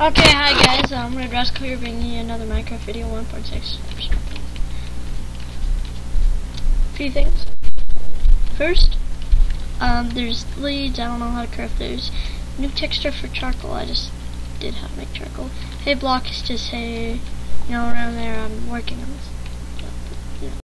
Okay, hi guys, Red Rascal here bringing you another Minecraft video 1.6. Few things. First, there's leads, I don't know how to craft those. New texture for charcoal, I just did how to make charcoal. Hey block is just hey, around there, I'm working on this.